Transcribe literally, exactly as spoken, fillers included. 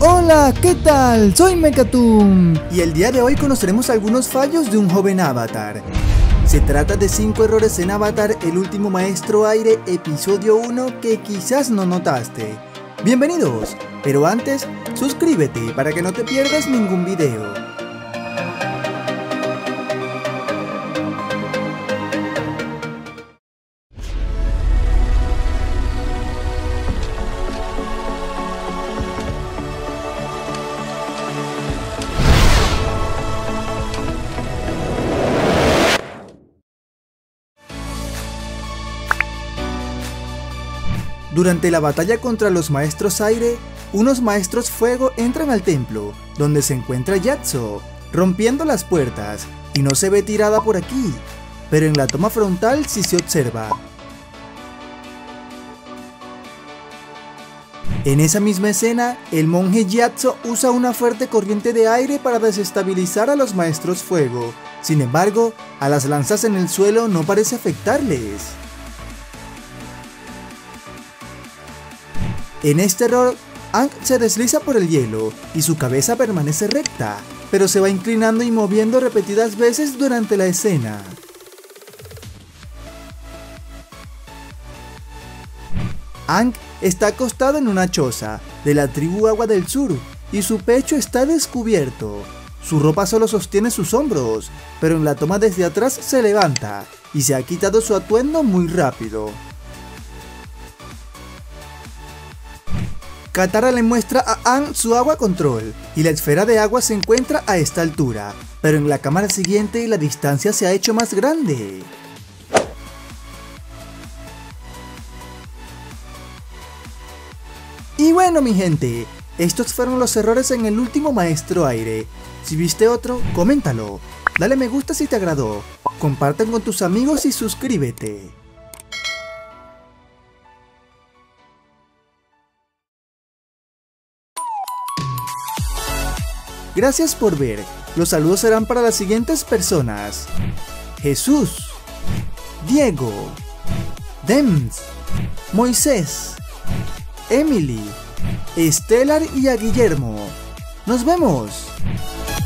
Hola, ¿qué tal? Soy Mecatoon y el día de hoy conoceremos algunos fallos de un joven avatar. Se trata de cinco errores en Avatar, el último maestro aire, episodio uno que quizás no notaste. Bienvenidos, pero antes, suscríbete para que no te pierdas ningún video. Durante la batalla contra los maestros aire, unos maestros fuego entran al templo, donde se encuentra Yatso, rompiendo las puertas, y no se ve tirada por aquí, pero en la toma frontal sí se observa. En esa misma escena, el monje Yatso usa una fuerte corriente de aire para desestabilizar a los maestros fuego, sin embargo, a las lanzas en el suelo no parece afectarles. En este error, Aang se desliza por el hielo y su cabeza permanece recta, pero se va inclinando y moviendo repetidas veces durante la escena. Aang está acostado en una choza de la tribu Agua del Sur y su pecho está descubierto. Su ropa solo sostiene sus hombros, pero en la toma desde atrás se levanta y se ha quitado su atuendo muy rápido. Katara le muestra a Aang su agua control, y la esfera de agua se encuentra a esta altura, pero en la cámara siguiente la distancia se ha hecho más grande. Y bueno mi gente, estos fueron los errores en el último maestro aire. Si viste otro, coméntalo, dale me gusta si te agradó, compartan con tus amigos y suscríbete. Gracias por ver, los saludos serán para las siguientes personas: Jesús, Diego, Dems, Moisés, Emily, Estelar y a Guillermo. ¡Nos vemos!